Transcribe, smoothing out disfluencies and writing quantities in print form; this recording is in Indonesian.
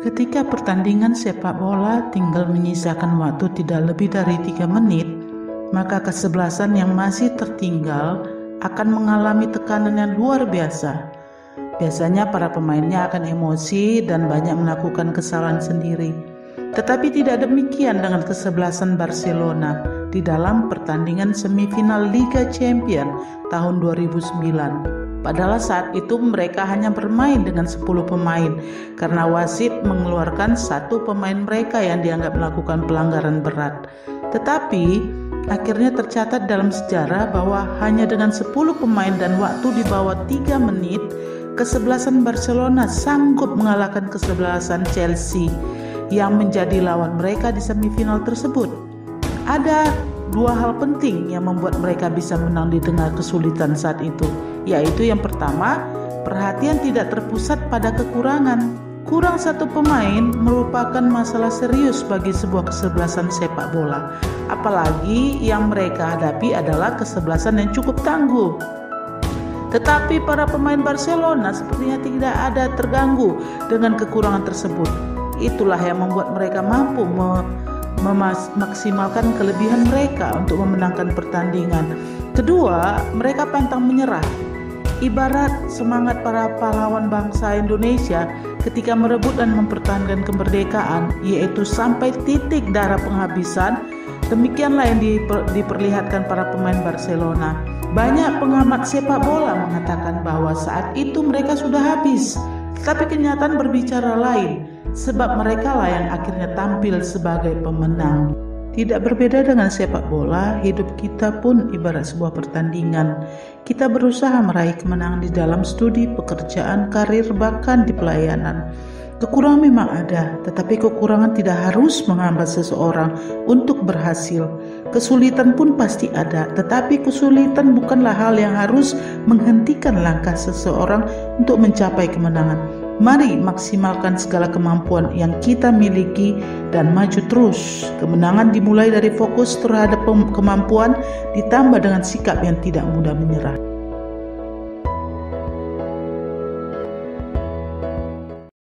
Ketika pertandingan sepak bola tinggal menyisakan waktu tidak lebih dari 3 menit, maka kesebelasan yang masih tertinggal akan mengalami tekanan yang luar biasa. Biasanya para pemainnya akan emosi dan banyak melakukan kesalahan sendiri. Tetapi tidak demikian dengan kesebelasan Barcelona di dalam pertandingan semifinal Liga Champions tahun 2009. Padahal saat itu mereka hanya bermain dengan 10 pemain karena wasit mengeluarkan satu pemain mereka yang dianggap melakukan pelanggaran berat. Tetapi akhirnya tercatat dalam sejarah bahwa hanya dengan 10 pemain dan waktu di bawah 3 menit, kesebelasan Barcelona sanggup mengalahkan kesebelasan Chelsea yang menjadi lawan mereka di semifinal tersebut. Ada dua hal penting yang membuat mereka bisa menang di tengah kesulitan saat itu, yaitu yang pertama, perhatian tidak terpusat pada kekurangan. Kurang satu pemain merupakan masalah serius bagi sebuah kesebelasan sepak bola, apalagi yang mereka hadapi adalah kesebelasan yang cukup tangguh. Tetapi para pemain Barcelona sepertinya tidak ada terganggu dengan kekurangan tersebut. Itulah yang membuat mereka mampu memaksimalkan kelebihan mereka untuk memenangkan pertandingan. Kedua, mereka pantang menyerah. Ibarat semangat para pahlawan bangsa Indonesia ketika merebut dan mempertahankan kemerdekaan, yaitu sampai titik darah penghabisan, demikianlah yang diperlihatkan para pemain Barcelona. Banyak pengamat sepak bola mengatakan bahwa saat itu mereka sudah habis, tapi kenyataan berbicara lain, sebab mereka lah yang akhirnya tampil sebagai pemenang. Tidak berbeda dengan sepak bola, hidup kita pun ibarat sebuah pertandingan. Kita berusaha meraih kemenangan di dalam studi, pekerjaan, karir, bahkan di pelayanan. Kekurangan memang ada, tetapi kekurangan tidak harus menghambat seseorang untuk berhasil. Kesulitan pun pasti ada, tetapi kesulitan bukanlah hal yang harus menghentikan langkah seseorang untuk mencapai kemenangan. Mari maksimalkan segala kemampuan yang kita miliki dan maju terus. Kemenangan dimulai dari fokus terhadap kemampuan ditambah dengan sikap yang tidak mudah menyerah.